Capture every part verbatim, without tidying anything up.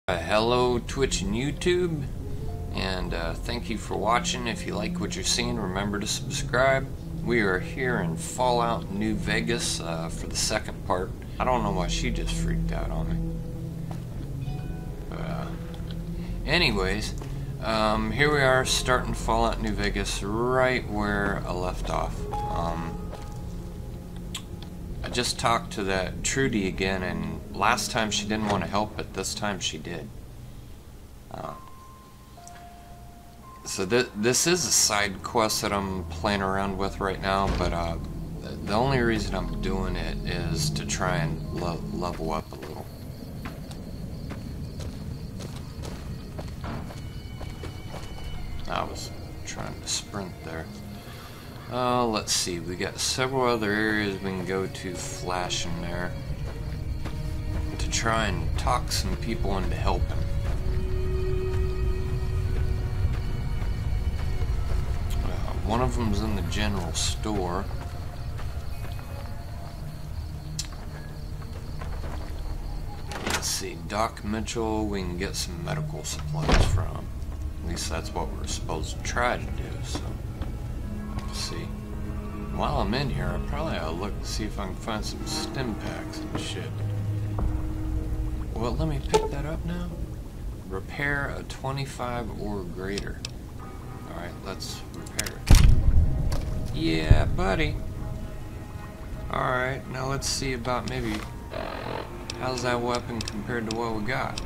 Uh, hello Twitch and YouTube, and uh, thank you for watching. If you like what you're seeing, remember to subscribe. We are here in Fallout New Vegas uh, for the second part. I don't know why she just freaked out on me. Uh, anyways, um, here we are starting Fallout New Vegas right where I left off. Um, I just talked to that Trudy again, and last time she didn't want to help, but this time she did. Uh, so th this is a side quest that I'm playing around with right now, but uh, the only reason I'm doing it is to try and le level up a little. I was trying to sprint there. Uh, let's see, we got several other areas we can go to flashing there to try and talk some people into helping. Uh, one of them's in the general store. Let's see, Doc Mitchell, we can get some medical supplies from. At least that's what we're supposed to try to do, so. See, while I'm in here, I probably ought to look and see if I can find some stim packs and shit. Well, let me pick that up now. Repair a twenty-five or greater. Alright, let's repair it. Yeah, buddy. Alright, now let's see about maybe how's that weapon compared to what we got.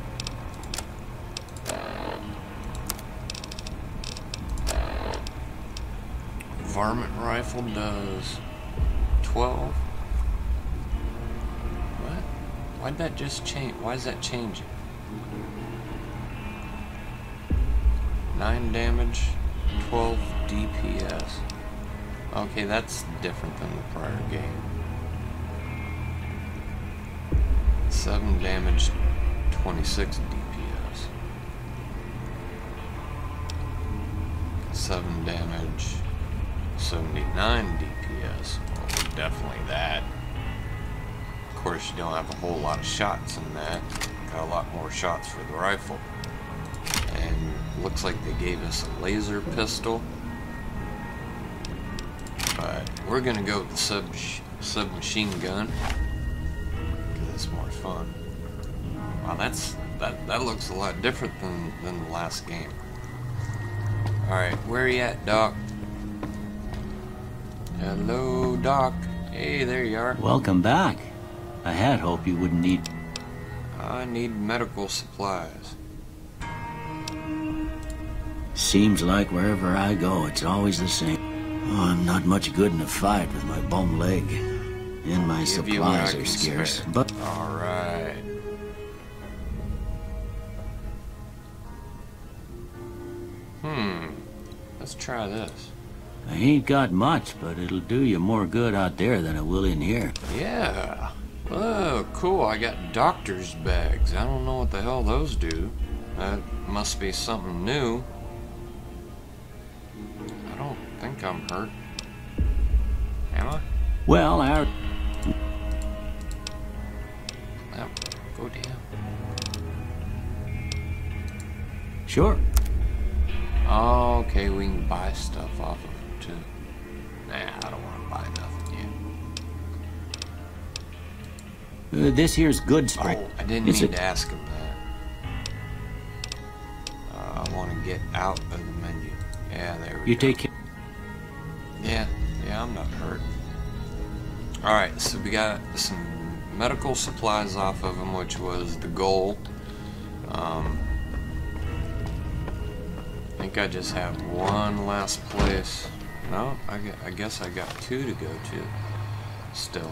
Varmint rifle does twelve. What? Why'd that just change? Why is that changing? nine damage, twelve D P S. Okay, that's different than the prior game. seven damage, twenty-six D P S. seven damage, seventy-nine D P S. Well, definitely that. Of course, you don't have a whole lot of shots in that. Got a lot more shots for the rifle. And looks like they gave us a laser pistol. But we're gonna go with the sub submachine gun because it's more fun. Wow, that's that that looks a lot different than than the last game. All right, where you at, Doc? Hello, Doc. Hey, there you are. Welcome back. I had hoped you wouldn't need... I need medical supplies. Seems like wherever I go, it's always the same. Oh, I'm not much good in a fight with my bum leg. And my supplies are scarce, but... Alright. Hmm. Let's try this. I ain't got much, but it'll do you more good out there than it will in here. Yeah. Oh, cool. I got doctor's bags. I don't know what the hell those do. That must be something new. I don't think I'm hurt. Am I? Well, our... Yep. Go down. Sure. Oh, okay, we can buy stuff off of them too. Nah, I don't want to buy nothing yet. Uh, this here's good spring. Oh, I didn't it's mean a... to ask him that. Uh, I want to get out of the menu. Yeah, there we you go. take care. Yeah, yeah, I'm not hurt. Alright, so we got some medical supplies off of him, which was the goal. Um... I think I just have one last place. No, I, get, I guess I got two to go to still.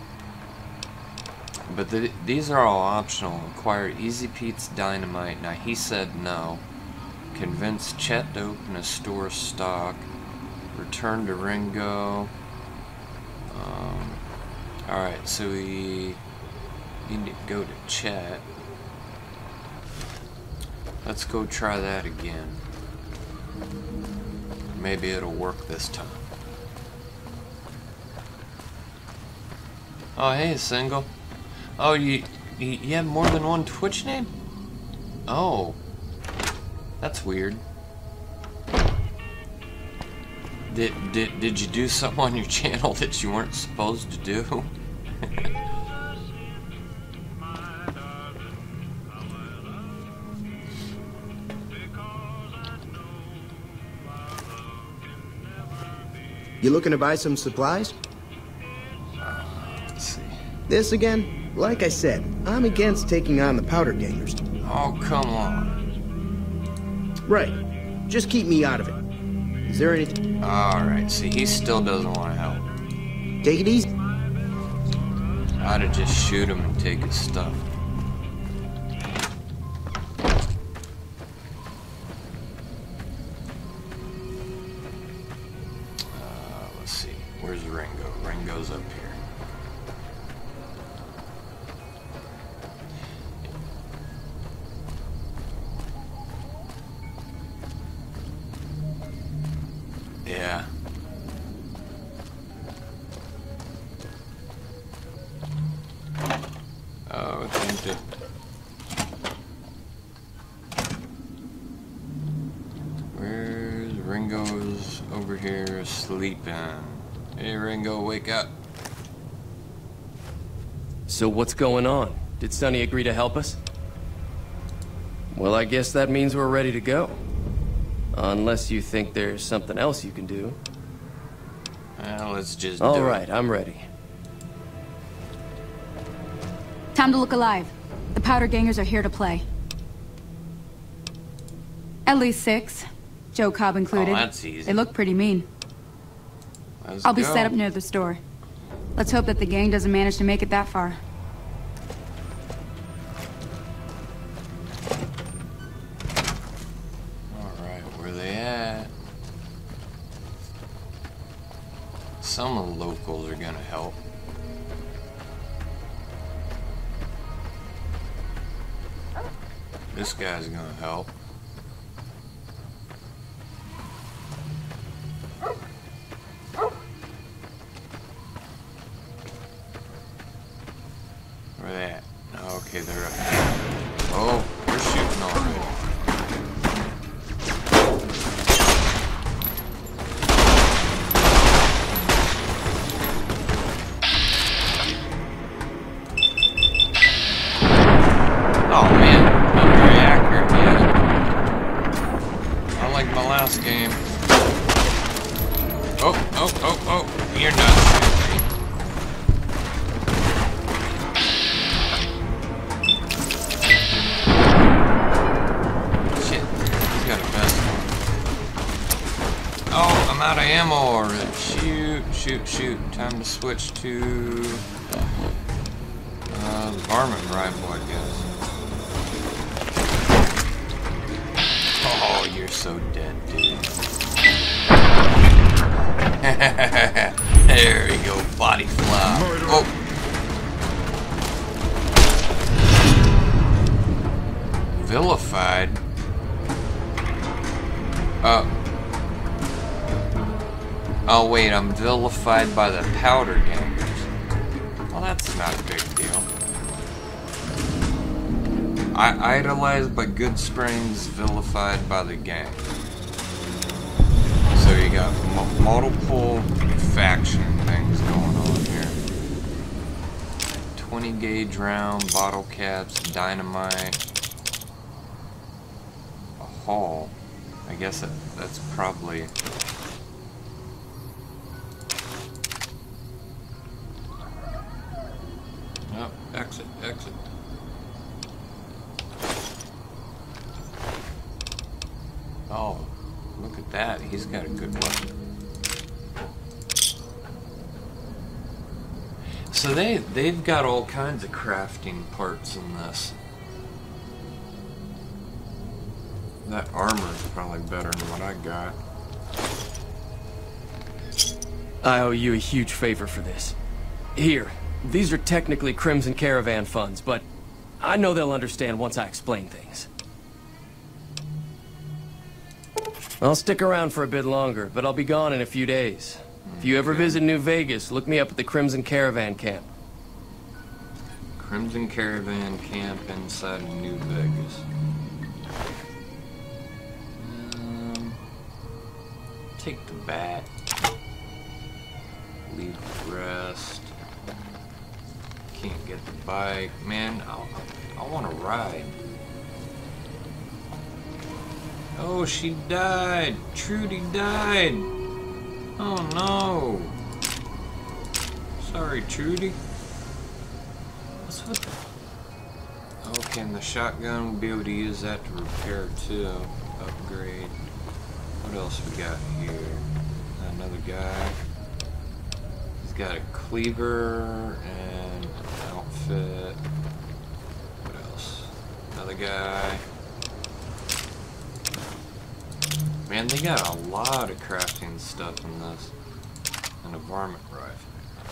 But the, these are all optional. Acquire Easy Pete's dynamite. Now he said no. Convince Chet to open a store stock. Return to Ringo. Um, Alright, so we need to go to Chet. Let's go try that again. Maybe it'll work this time. Oh, hey, Single. Oh, you, you you have more than one Twitch name? Oh. That's weird. Did, did, did you do something on your channel that you weren't supposed to do? You looking to buy some supplies? Uh, let's see. This again? Like I said, I'm against taking on the powder gangers. Oh, come on. Right. Just keep me out of it. Is there anything? Alright, see, he still doesn't want to help. Take it easy. I'd have just shoot him and take his stuff. Uh, let's see. Where's Ringo? Ringo's up here. Yeah. Oh, it's empty. Where's Ringo's over here sleeping? Hey Ringo, wake up. So what's going on? Did Sonny agree to help us? Well, I guess that means we're ready to go. Unless you think there's something else you can do. Well, let's just All do right, it. I'm ready. Time to look alive. The powder gangers are here to play. At least six. Joe Cobb included. Oh, that's easy. They look pretty mean. Let's I'll be go. set up near the store. Let's hope that the gang doesn't manage to make it that far. Alright, where they at? Some of the locals are gonna help. This guy's gonna help. Where they at? Okay, they're up here. Oh, we're shooting already. Oh man, not very accurate yet. Not like my last game. Oh, oh, oh, oh, you're not shooting me. Shit, he's got a vest on. Oh, I'm out of ammo already. Shoot, shoot, shoot. Time to switch to uh, the varmint rifle, I guess. Oh, you're so dead, dude. There we go, body flop. Oh. Vilified? Uh. Oh wait, I'm vilified by the powder gangers. Well, that's not a big deal. I idolized by Goodsprings, vilified by the gang. So you got m multiple faction things going on here. twenty gauge round, bottle caps, dynamite, a haul. I guess that, that's probably. Oh, exit, exit. Oh, look at that. He's got a good weapon. So they, they've got all kinds of crafting parts in this. That armor is probably better than what I got. I owe you a huge favor for this. Here, these are technically Crimson Caravan funds, but I know they'll understand once I explain things. I'll stick around for a bit longer, but I'll be gone in a few days. If you ever visit New Vegas, look me up at the Crimson Caravan Camp. Crimson Caravan Camp inside of New Vegas. take the bat. Leave the rest. Can't get the bike. Man, I, I want to ride. Oh, she died. Trudy died. Oh no. Sorry, Trudy. What's with the... Okay, and the shotgun, we'll be able to use that to repair too. Upgrade. What else we got here? Another guy. He's got a cleaver and an outfit. What else? Another guy. Man, they got a lot of crafting stuff in this. And a varmint rifle.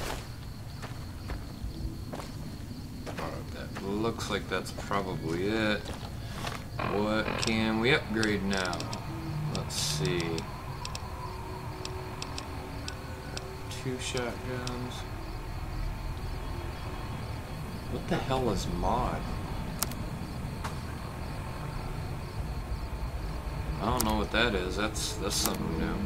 Alright, that looks like that's probably it. What can we upgrade now? Let's see. Two shotguns. What the hell is mod? I don't know what that is. That's that's something new.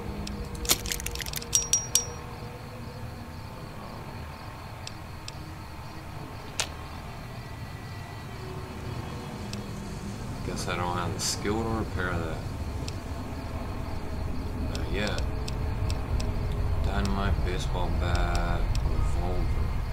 Guess I don't have the skill to repair that. Not yet. Dynamite, baseball bat, revolver.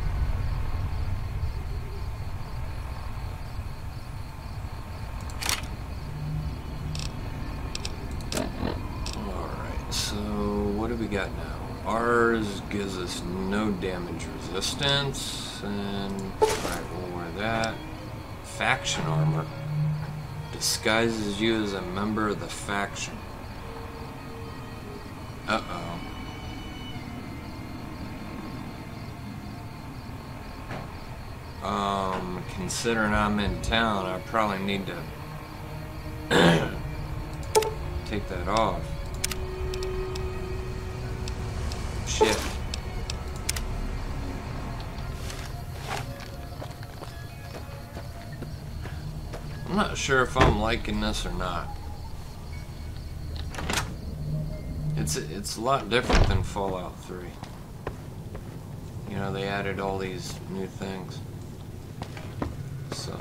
Alright, so what do we got now? Ours gives us no damage resistance, and alright, we'll wear that. Faction armor. Disguises you as a member of the faction. Uh-oh. Um, considering I'm in town, I probably need to take that off. Shit. I'm not sure if I'm liking this or not. It's it's a lot different than Fallout three. You know, they added all these new things. So.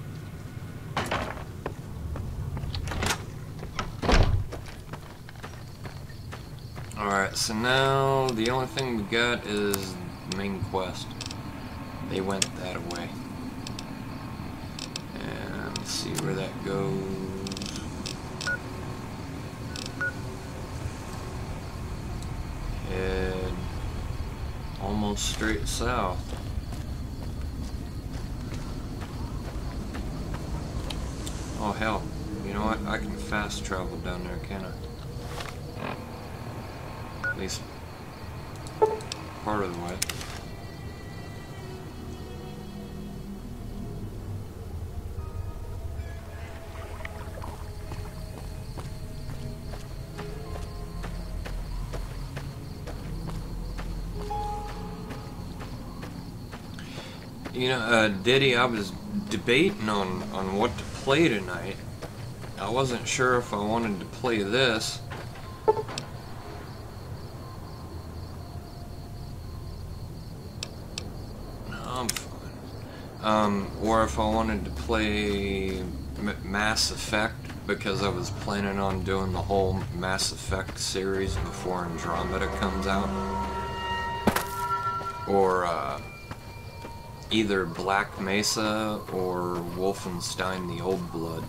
Alright, so now the only thing we got is the main quest. They went that away. And let's see where that goes. Head almost straight south. Oh hell, you know what? I can fast travel down there, can't I? At least part of the way. You know, uh, Diddy, I was debating on, on what to play tonight. I wasn't sure if I wanted to play this. No, I'm fine. Um, or if I wanted to play M Mass Effect, because I was planning on doing the whole Mass Effect series before Andromeda comes out. Or, uh... either Black Mesa or Wolfenstein the Old Blood.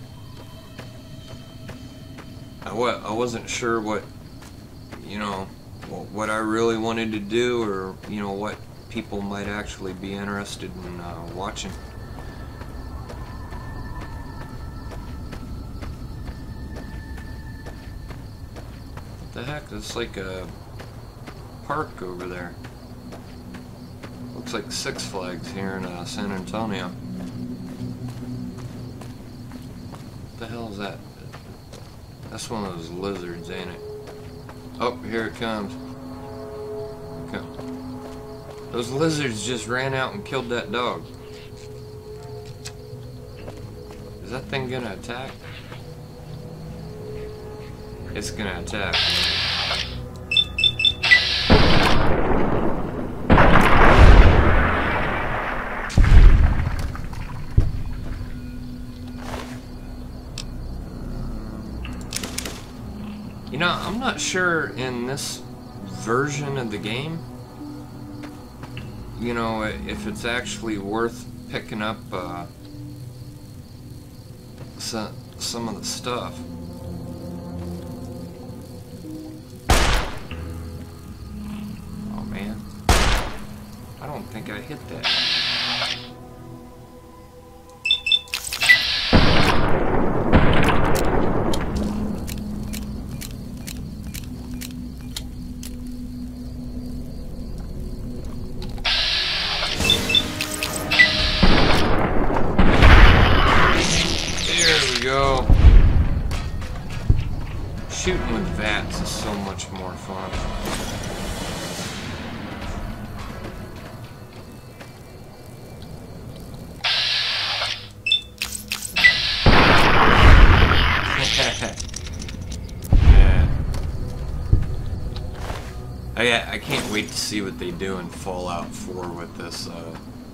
I, wa I wasn't sure what, you know, what I really wanted to do, or, you know, what people might actually be interested in uh, watching. What the heck? That's like a park over there. Looks like Six Flags here in uh, San Antonio. What the hell is that? That's one of those lizards, ain't it? Oh, here it comes. Okay. Those lizards just ran out and killed that dog. Is that thing gonna attack? It's gonna attack. You know, I'm not sure in this version of the game, you know, if it's actually worth picking up uh, some, some of the stuff. Oh man, I don't think I hit that. Go. Shooting with vats is so much more fun. Yeah. Oh yeah, I can't wait to see what they do in Fallout four with this, uh,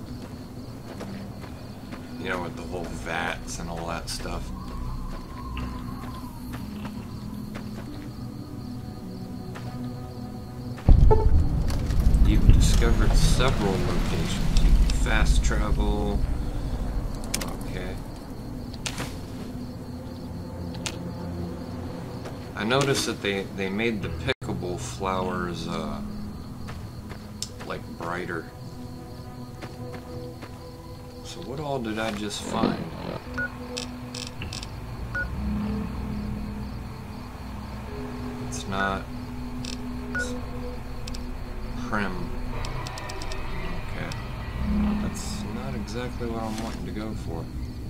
you know, with the whole vats and all that stuff. You've discovered several locations. You can fast travel. Okay. I noticed that they, they made the pickable flowers, uh, like brighter. So what all did I just find? It's not... It's Prim. Okay. That's not exactly what I'm wanting to go for.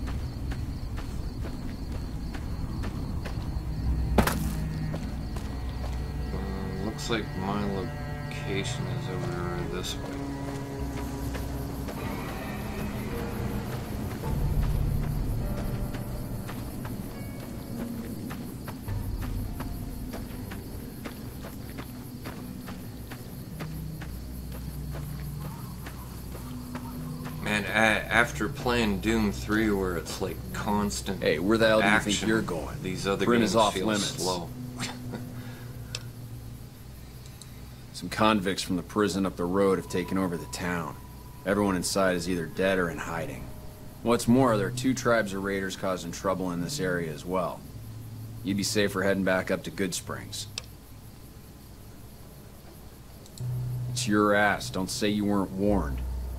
Uh, looks like my location is over this way. Man, after playing Doom three, where it's like constant Hey, where the hell do you action, think you're going? these other Bryn games is off feel limits. slow. Some convicts from the prison up the road have taken over the town. Everyone inside is either dead or in hiding. What's more, there are two tribes of raiders causing trouble in this area as well. You'd be safer heading back up to Goodsprings. It's your ass. Don't say you weren't warned.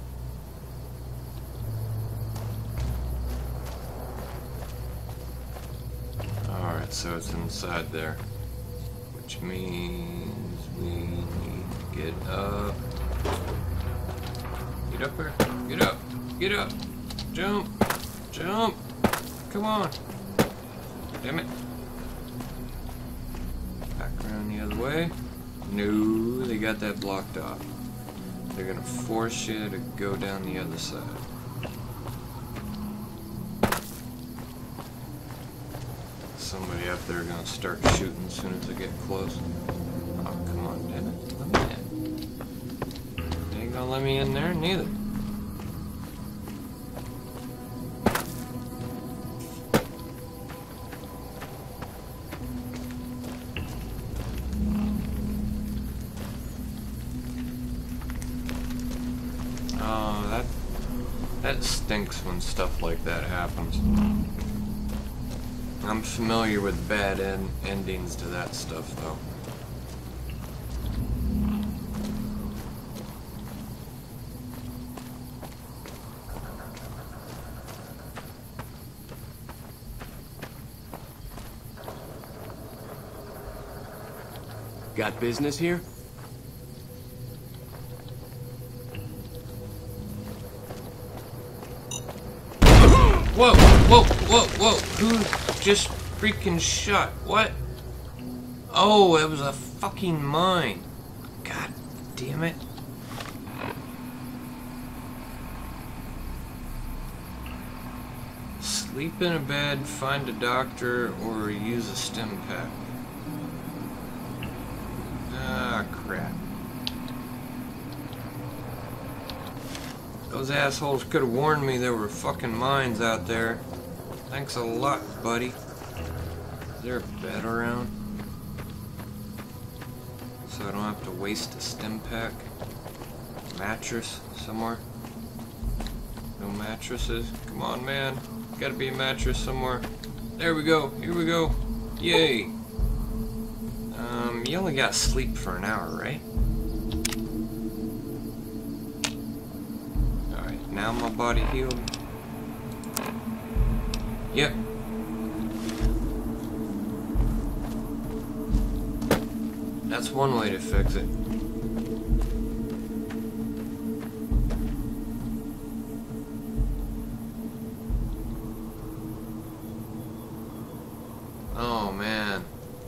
Alright, so it's inside there. Which means we need to get up. Get up here. Get up. Get up. Jump. Jump. Come on. Damn it. Back around the other way. No, they got that blocked off. They're gonna force you to go down the other side. Somebody up there gonna start shooting as soon as they get close. Oh, come on, damn it. Let me in. They ain't gonna let me in there, neither. Oh, that that stinks when stuff like that happens. I'm familiar with bad end endings to that stuff, though. Got business here? Whoa, whoa, whoa, whoa, who just freaking shot? What? Oh, it was a fucking mine. God damn it. Sleep in a bed, find a doctor, or use a stim pack. Ah, crap. Those assholes could have warned me there were fucking mines out there. Thanks a lot, buddy. Is there a bed around? so I don't have to waste a stim pack. Mattress somewhere. No mattresses. Come on, man. Gotta be a mattress somewhere. There we go. Here we go. Yay. Um, you only got sleep for an hour, right? Alright, now my body healed. Yep. That's one way to fix it. Oh man.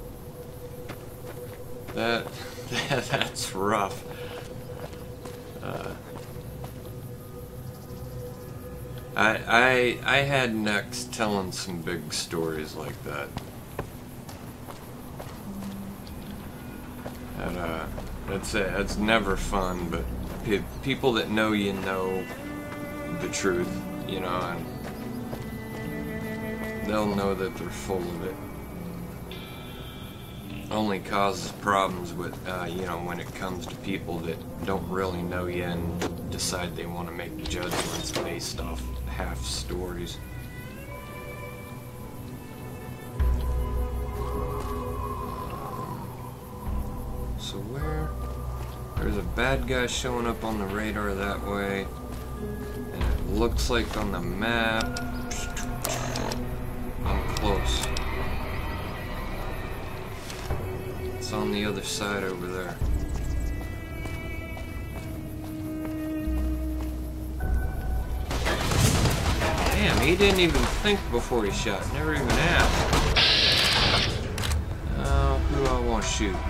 That, that that's rough. Uh, I I I had Nex telling some big stories like that. And uh, that's it. It's never fun, but pe people that know you know the truth, you know, and they'll know that they're full of it. Only causes problems with, uh, you know, when it comes to people that don't really know you and decide they want to make judgments based off half stories. So where? There's a bad guy showing up on the radar that way, and it looks like on the map I'm close. It's on the other side over there. Damn, he didn't even think before he shot. Never even asked. Uh, who do I want to shoot?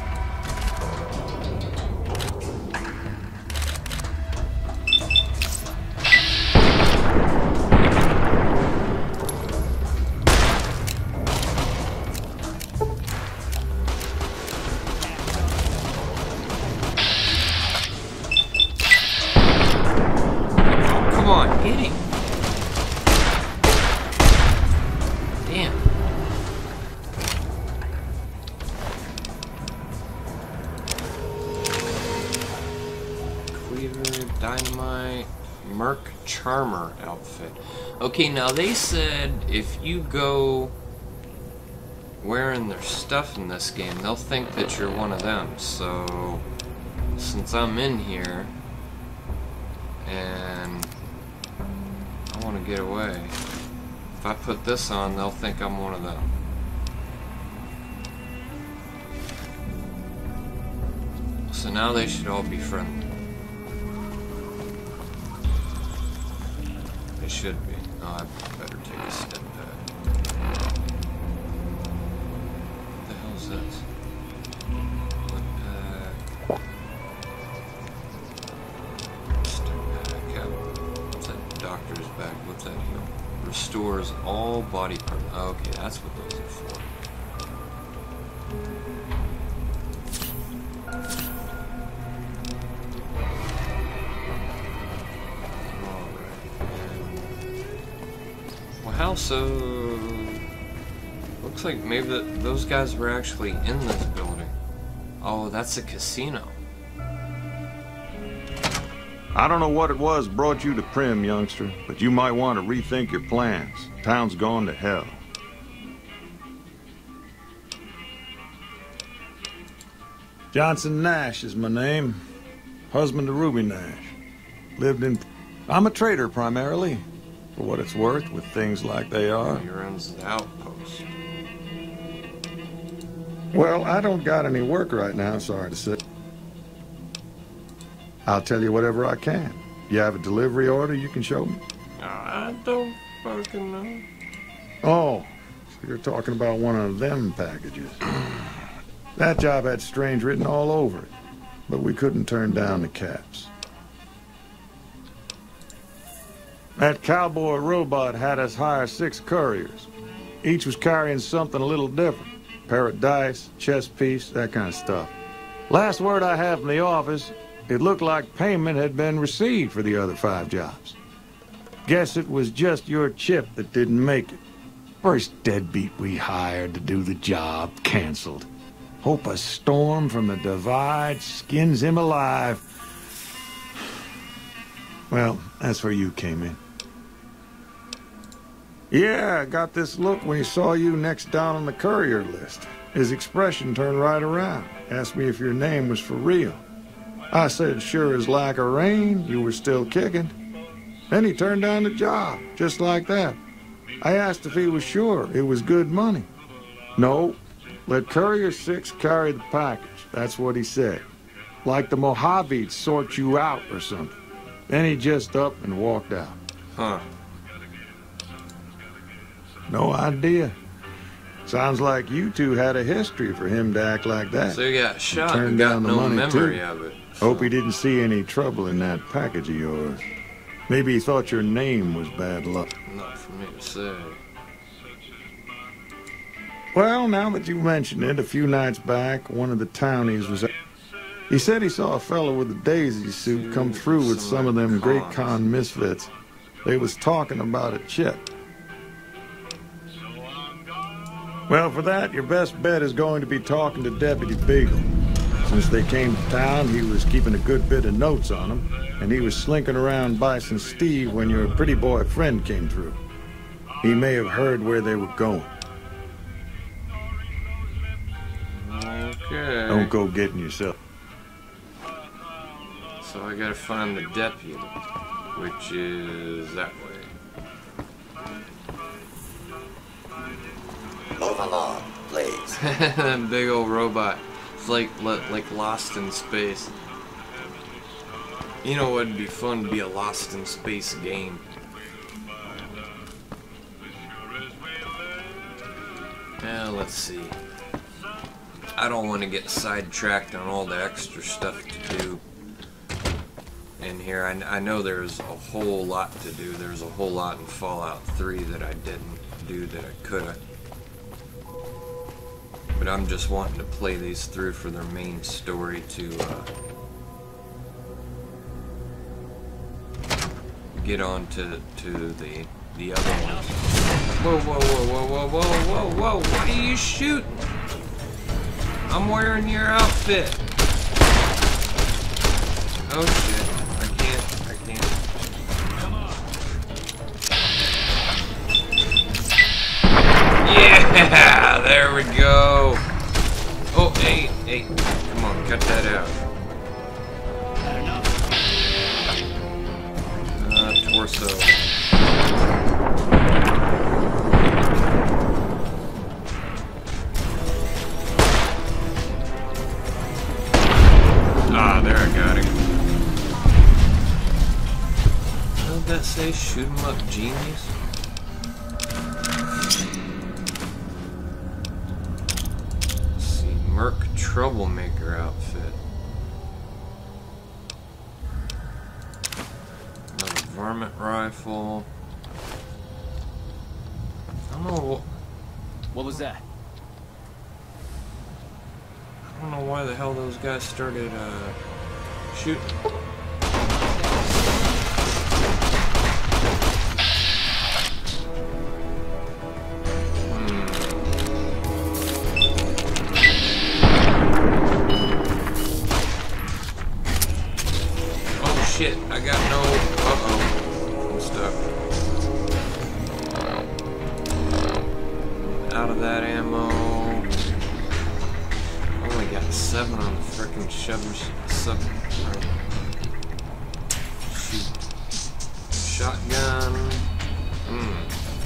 Dynamite, Merc Charmer outfit. Okay, now they said if you go wearing their stuff in this game, they'll think that you're one of them. So, since I'm in here and I want to get away, if I put this on, they'll think I'm one of them. So now they should all be friendly. It should be. Oh, I better take a step back. What the hell is this? Look back. Step back out. What's that doctor's bag? What's that heal? Restores all body parts. Oh, okay, that's what those are for. How so? Looks like maybe the, those guys were actually in this building. Oh, that's a casino. I don't know what it was brought you to Primm, youngster, but you might want to rethink your plans. Town's gone to hell. Johnson Nash is my name. Husband to Ruby Nash. Lived in... I'm a trader, primarily. For what it's worth, with things like they are. He runs the outpost. Well, I don't got any work right now, sorry to say. I'll tell you whatever I can. You have a delivery order you can show me? I don't fucking know. Oh, so you're talking about one of them packages. That job had strange written all over it, but we couldn't turn down the caps. That cowboy robot had us hire six couriers. Each was carrying something a little different. Pair of dice, chess piece, that kind of stuff. Last word I have from the office, it looked like payment had been received for the other five jobs. Guess it was just your chip that didn't make it. First deadbeat we hired to do the job, canceled. Hope a storm from the Divide skins him alive. Well, that's where you came in. Yeah, I got this look when he saw you next down on the courier list. His expression turned right around. Asked me if your name was for real. I said, sure as like a rain, you were still kicking. Then he turned down the job, just like that. I asked if he was sure it was good money. No, let Courier Six carry the package. That's what he said. Like the Mojaves sort you out or something. Then he just up and walked out. Huh. No idea. Sounds like you two had a history for him to act like that. So he got shot Turned and got down the no money, memory too. of it. Hope he didn't see any trouble in that package of yours. Maybe he thought your name was bad luck. Not for me to say. Well, now that you mention it, a few nights back, one of the townies was... He said he saw a fellow with a daisy suit come through with some of them Great Khan misfits. They was talking about a chip. Well, for that, your best bet is going to be talking to Deputy Beagle. Since they came to town, he was keeping a good bit of notes on them, and he was slinking around Bison Steve when your pretty boy friend came through. He may have heard where they were going. Okay. Don't go getting yourself. So I gotta find the deputy, which is that way. Move along, please. That big old robot. It's like like Lost in Space. You know what'd be fun to be a Lost in Space game. Now let's see. I don't want to get sidetracked on all the extra stuff to do in here. I, I know there's a whole lot to do. There's a whole lot in Fallout three that I didn't do that I could've. But I'm just wanting to play these through for their main story to uh, get on to, to the, the other ones. Whoa, whoa, whoa, whoa, whoa, whoa, whoa, whoa, what are you shooting? I'm wearing your outfit. Oh shit, I can't, I can't. Come on. Yeah, there we go. Oh, hey, hey, come on, cut that out. Uh, torso. Ah, there I got him. What did that say? Shoot 'em up, genius? Let's see, Merc Troublemaker outfit. Another varmint rifle. I don't know what. What was that? I don't know why the hell those guys started uh, shooting. Hmm. Oh shit, I got no... Uh-oh. I'm stuck. Out of that ammo. Got seven on the frickin' shovers. Seven. Shoot. Shotgun. Hmm.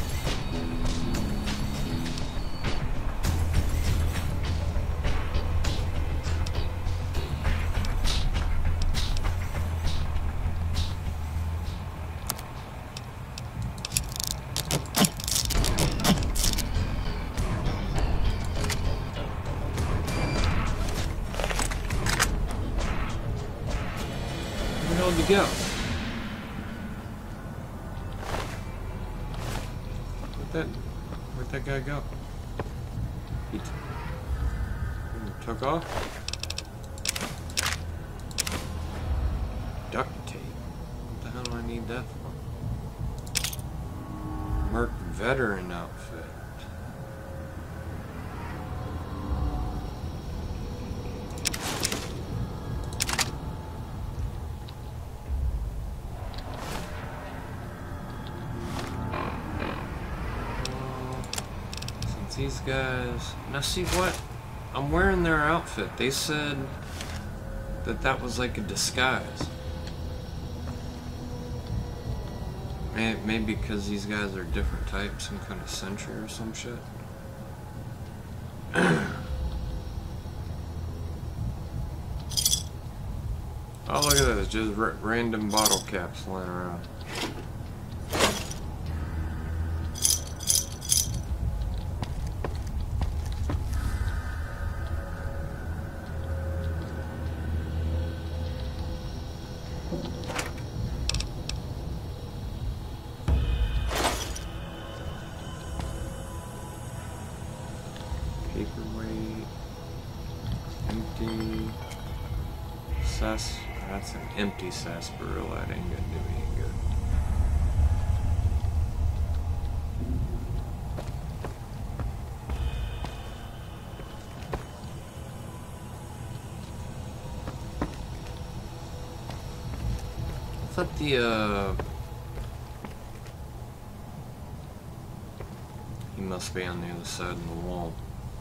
To go. Where'd that, where'd that guy go? He, t he took off? Duct tape. What the hell do I need that for? Merc veteran outfit. These guys... Now see what? I'm wearing their outfit. They said that that was like a disguise. Maybe because these guys are different types, some kind of sentry or some shit. Oh, look at this. Just r random bottle caps lying around. Paperweight. Empty. Sas. That's an empty sarsaparilla. That ain't gonna do me any good. I thought the, uh... he must be on the other side of the wall.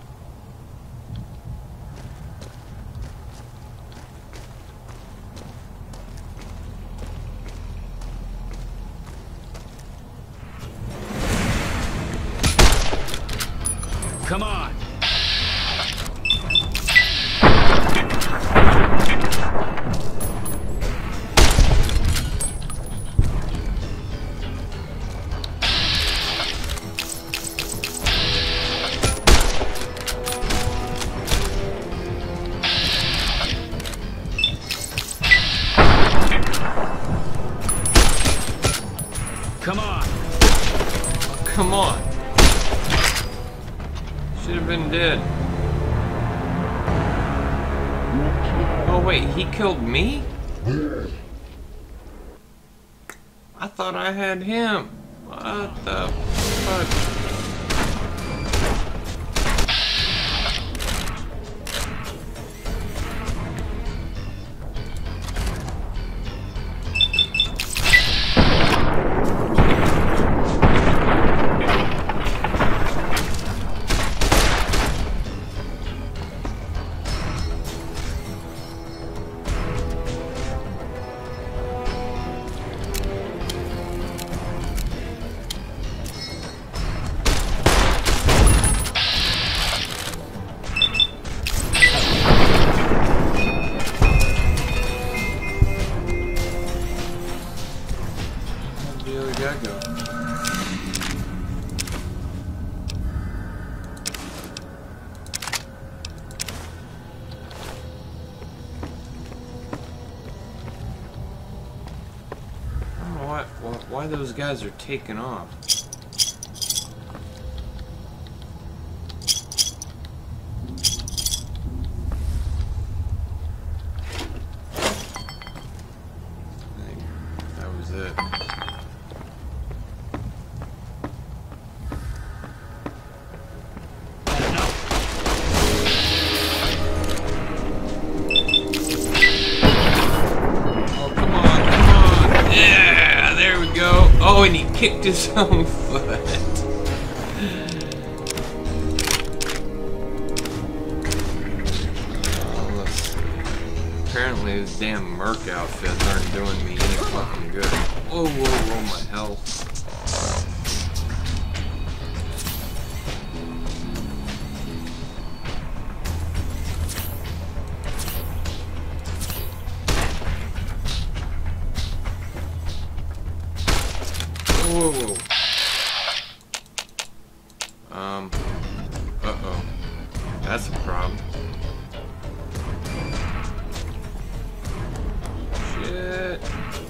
Come on! Come on! Oh, come on! Should have been dead. Oh wait, he killed me? I thought I had him. What the fuck? Why those guys are taking off? I think that was it. Oh, come on, come on. Yeah, there we go. Oh, and he kicked his own foot. Oh, let's see. Apparently those damn merc outfits aren't doing me any fucking good. Whoa, whoa, whoa, my health. Whoa, whoa. Um, uh-oh. That's a problem. Shit.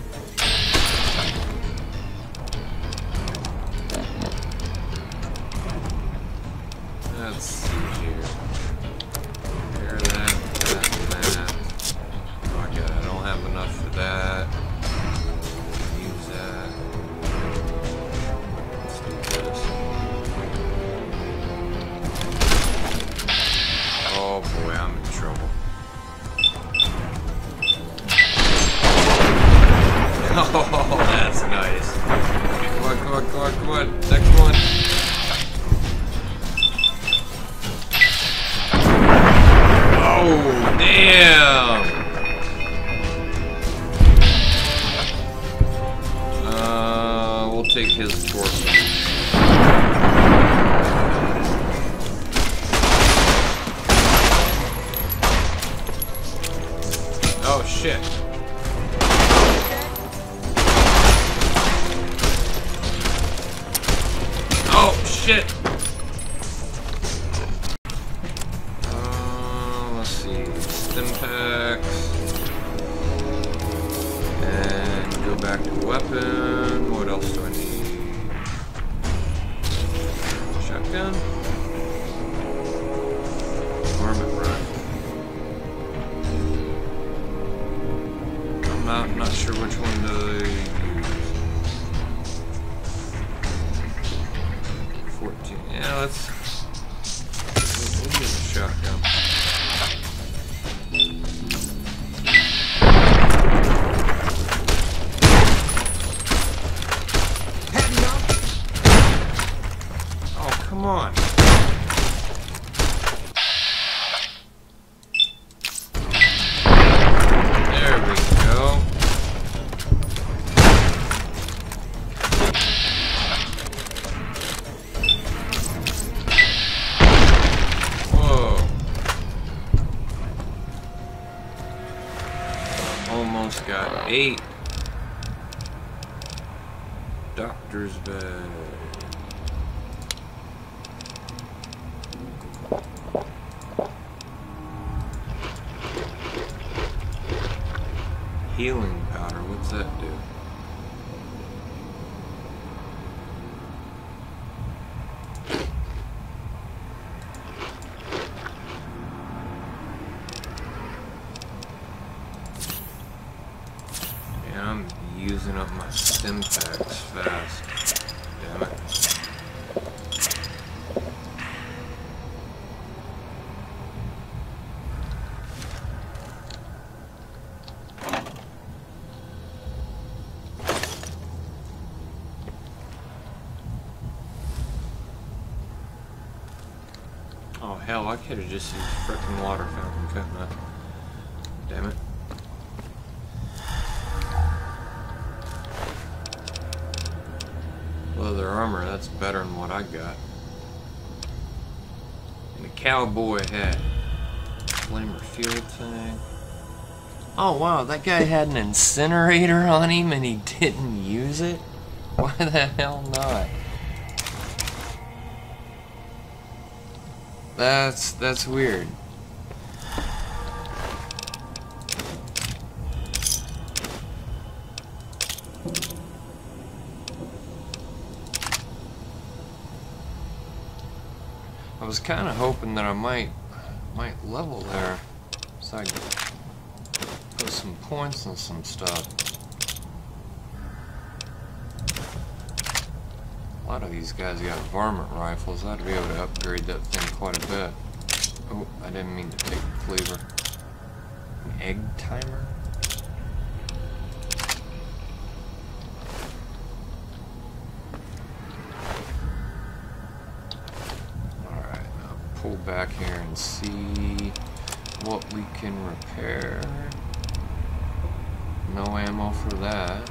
Let's see here. Repair that, that, and that. Oh, God, I don't have enough for that. Use that. Oh boy, I'm in trouble. Oh, that's nice. Come on, come on, come on, come on. Next one. shit. Oh, shit. Uh, let's see. Stimpaks. And go back to weapon. What else do I need? Shotgun. Varmint rifle. I'm not, not sure which one to use. fourteen. Yeah, let's. We'll use a shotgun. Oh, come on. There we go. Whoa. Almost got eight. Doctor's bed. Healing powder, what's that do? Yeah, I'm using up my Stimpaks fast. Damn it. Oh hell, I could have just used frickin' water fountain, couldn't I? Damn it. Leather armor, that's better than what I got. And a cowboy hat. Flamer field thing. Oh wow, that guy had an incinerator on him and he didn't use it? Why the hell not? That's that's weird. I was kind of hoping that I might might level there, so I could put some points on some stuff. A lot of these guys got varmint rifles. I'd be able to upgrade that thing quite a bit. Oh, I didn't mean to take the cleaver. An egg timer? Alright, now pull back here and see what we can repair. No ammo for that.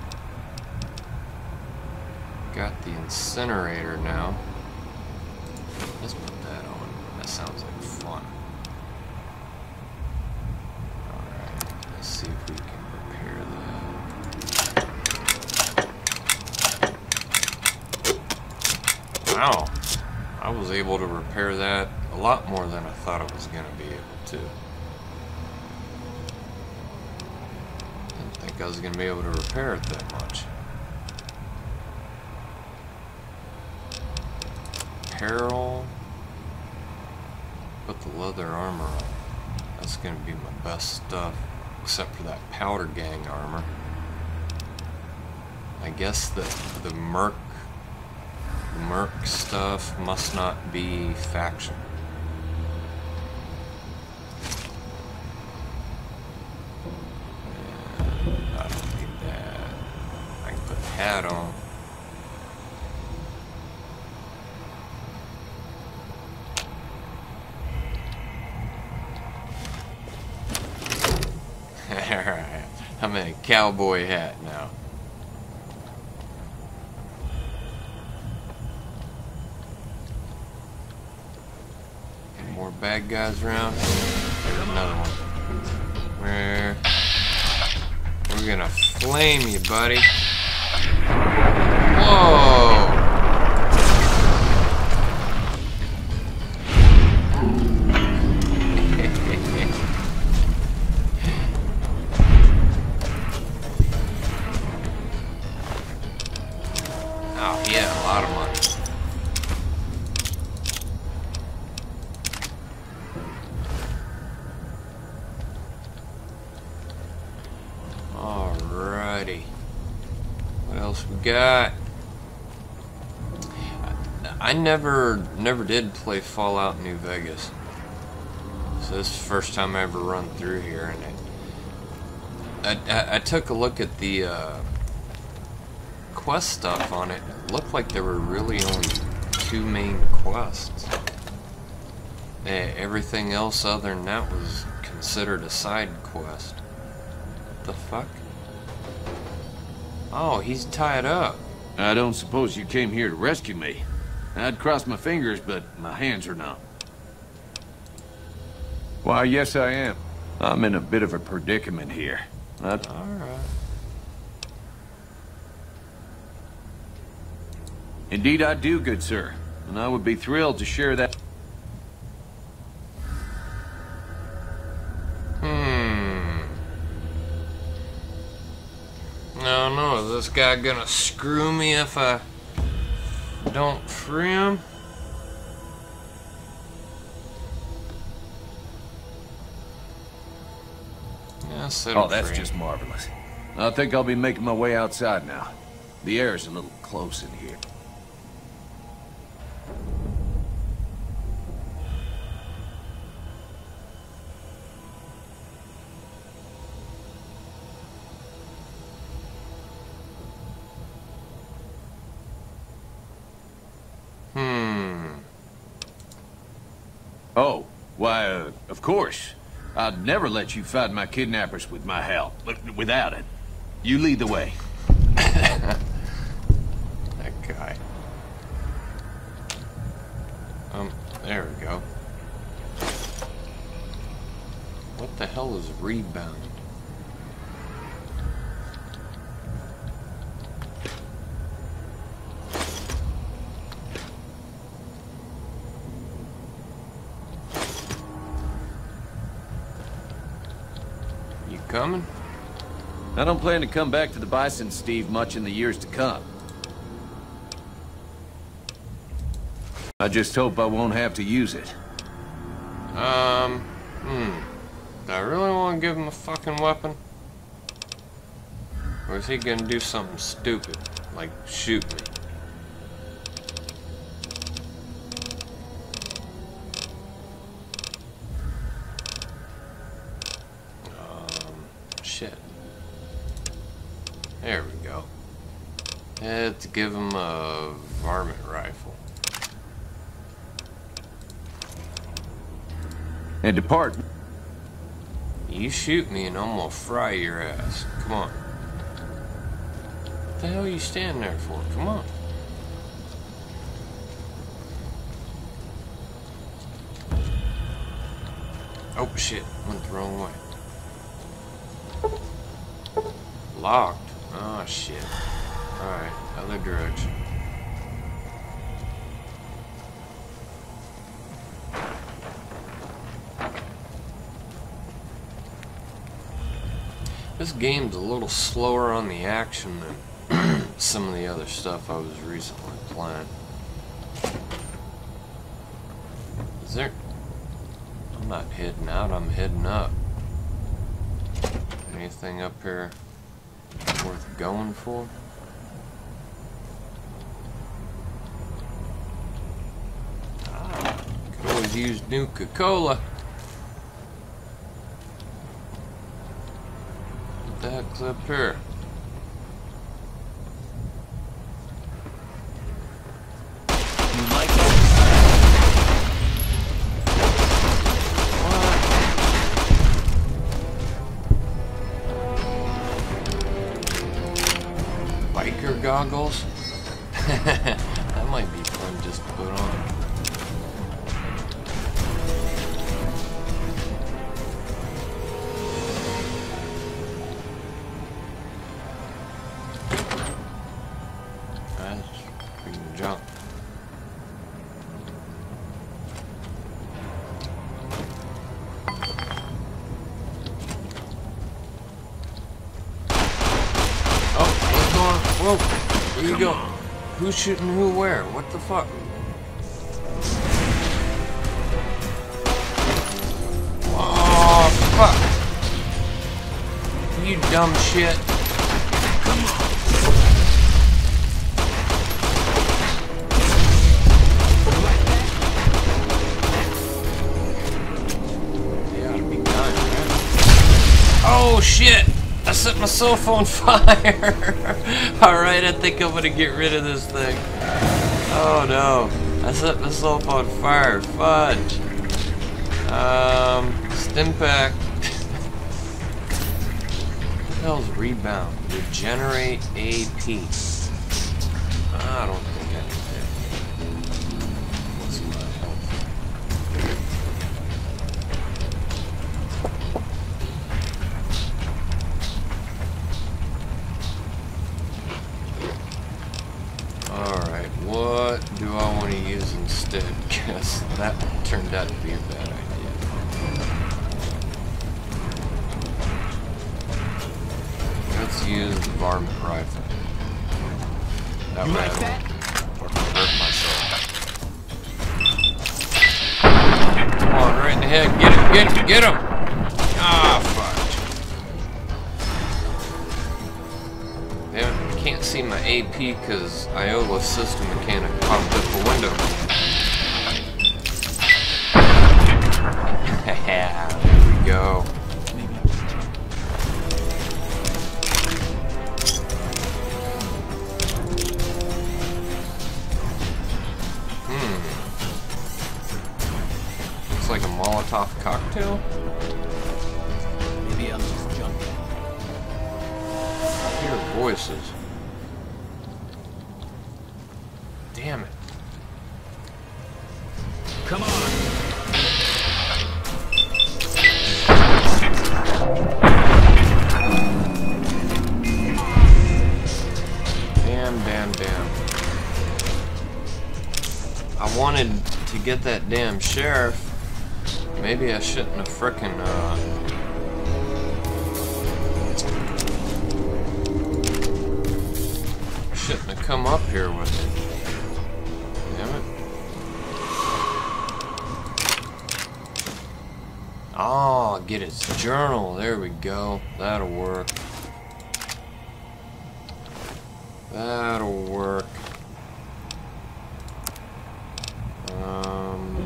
Got the incinerator now. Let's put that on. That sounds like fun. Alright, let's see if we can repair that. Wow. I was able to repair that a lot more than I thought I was going to be able to. Didn't think I was going to be able to repair it that much. Apparel. Put the leather armor on. That's gonna be my best stuff, except for that powder gang armor. I guess that the merc, the merc stuff must not be faction. And I don't need that. I can put a hat on. Alright, I'm in a cowboy hat now. Any more bad guys around? There's another one. Where? We're gonna flame you, buddy. Whoa! Oh, he had a lot of money. Alrighty. What else we got? I never, never did play Fallout New Vegas. So this is the first time I ever run through here, and it, I, I, I took a look at the uh, quest stuff on it. It looked like there were really only two main quests. Eh, everything else other than that was considered a side quest. What the fuck? Oh, he's tied up. I don't suppose you came here to rescue me. I'd cross my fingers, but my hands are numb. Why, yes I am. I'm in a bit of a predicament here. I'd... All right. Indeed I do, good sir. And I would be thrilled to share that... Hmm. No, no, is this guy gonna screw me if I don't free him? Yes, Oh, that's just marvelous. I think I'll be making my way outside now. The air's a little close in here. Oh, why, uh, of course. I'd never let you fight my kidnappers with my help. Without it. You lead the way. That guy. Um, there we go. What the hell is rebound? Coming? I don't plan to come back to the Bison, Steve, much in the years to come. I just hope I won't have to use it. Um, hmm. Do I really want to give him a fucking weapon? Or is he gonna do something stupid, like shoot me? Shit. There we go. Let's give him a varmint rifle. And depart. You shoot me and I'm gonna fry your ass. Come on. What the hell are you standing there for? Come on. Oh shit, went the wrong way. Locked. Oh shit. Alright, other direction. This game's a little slower on the action than some of the other stuff I was recently playing. Is there... I'm not heading out, I'm heading up. Anything up here worth going for? Ah, could always use Nuka-Cola. What the heck's up here? You like it? Biker goggles? That might be fun just to put on. you go? Who's shooting who where? What the fuck? Oh, fuck. You dumb shit. Come on. They ought to be done, right? Oh, shit. I set myself on fire. Alright, I think I'm gonna get rid of this thing. Oh no. I set myself on fire. Fudge. Um, Stimpack. What the hell's rebound? Regenerate A P. I don't think I need that. What's my health? Alright, what do I want to use instead? Because that turned out to be a bad idea. Let's use the varmint rifle. That You way like I that? don't hurt myself. Come on, right in the head. Get him, get him, get him! Ah, fuck. Damn it, I can't see my A P because Iola System Mechanic popped up a window. There we go. Like a Molotov cocktail? Maybe I'm just junkie. I hear voices. Damn it. Come on. Damn, damn, damn. I wanted to get that damn sheriff. Maybe I shouldn't have frickin' uh... shouldn't have come up here with it. Damn it. Oh, get its journal. There we go. That'll work. That'll work. Um...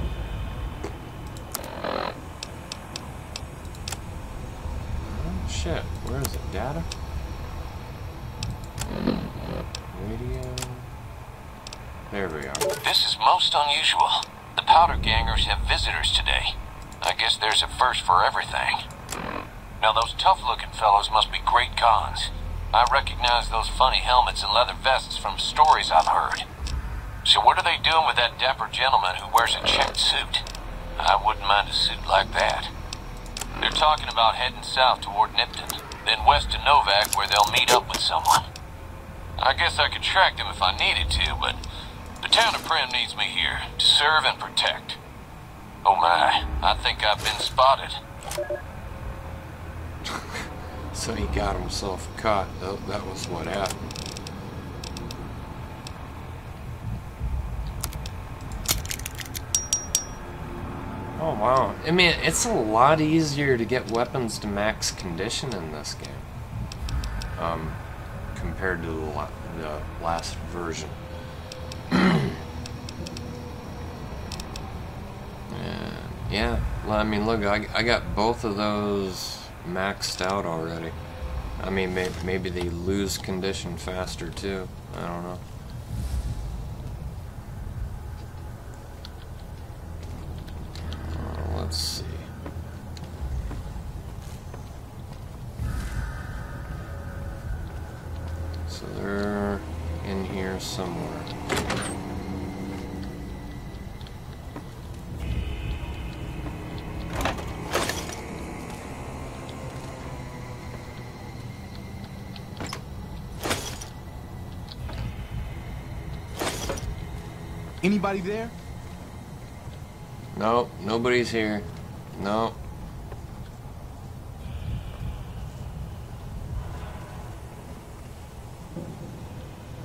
Shit, where is it? Data? Radio? There we are. This is most unusual. The Powder Gangers have visitors today. I guess there's a first for everything. Now those tough-looking fellows must be great cons. I recognize those funny helmets and leather vests from stories I've heard. So what are they doing with that dapper gentleman who wears a checked suit? I wouldn't mind a suit like that. They're talking about heading south toward Nipton, then west to Novak where they'll meet up with someone. I guess I could track them if I needed to, but the town of Primm needs me here to serve and protect. Oh my, I think I've been spotted. So he got himself caught. That, that was what happened. Oh wow. I mean, it's a lot easier to get weapons to max condition in this game. Um, compared to the, la the last version. And yeah, well, I mean, look, I, I got both of those maxed out already. I mean, may maybe they lose condition faster too. I don't know. Uh, let's see. So they're in here somewhere. Anybody there? No, nobody's here. No.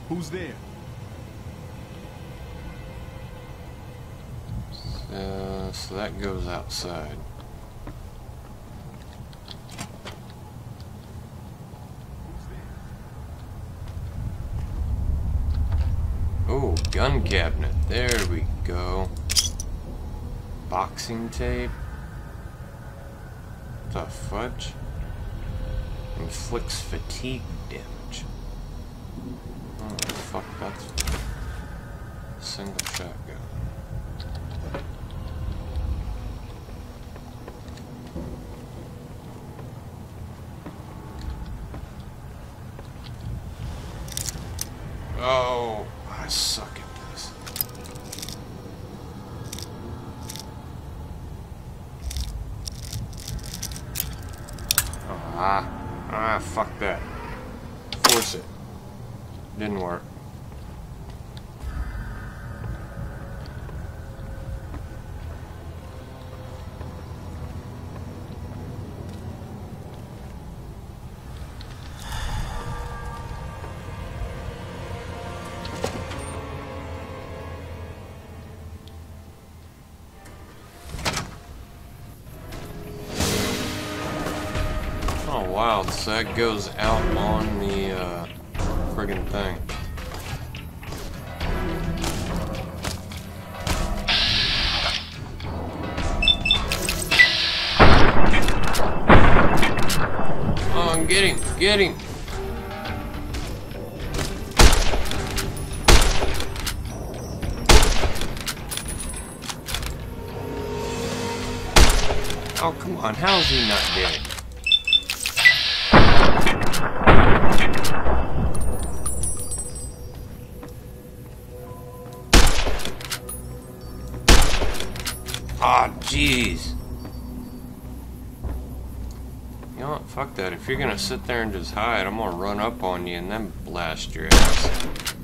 Who's there? Uh, so that goes outside. Oh, gun cabinet. There we go. Boxing tape. The fudge. Inflicts fatigue damage. Oh, fuck, that's a single shotgun. Oh, I suck at this. Oh, ah, ah, fuck that. Force it. Didn't work. Oh wow, so that goes out on the uh, friggin' thing. Oh, get him, get him! Oh, come on, how is he not dead? Ah, oh, jeez. You know what? Fuck that. If you're gonna sit there and just hide, I'm gonna run up on you and then blast your ass.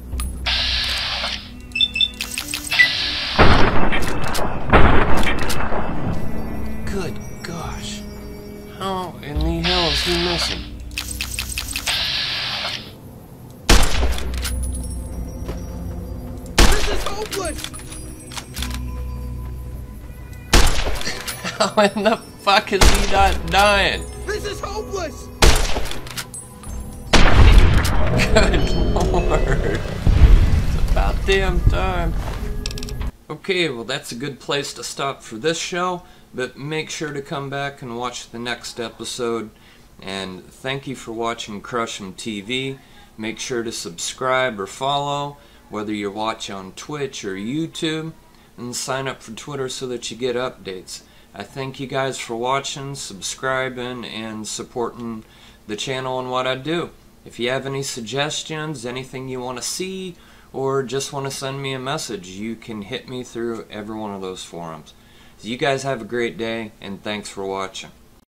Good gosh. How in the hell is he missing? This is hopeless! How in the fuck is he not dying? This is hopeless! Good lord. It's about damn time. Okay, well that's a good place to stop for this show, but make sure to come back and watch the next episode. And thank you for watching Crush'em T V. Make sure to subscribe or follow, whether you watch on Twitch or YouTube, and sign up for Twitter so that you get updates. I thank you guys for watching, subscribing, and supporting the channel and what I do. If you have any suggestions, anything you want to see, or just want to send me a message, you can hit me through every one of those forums. So you guys have a great day, and thanks for watching.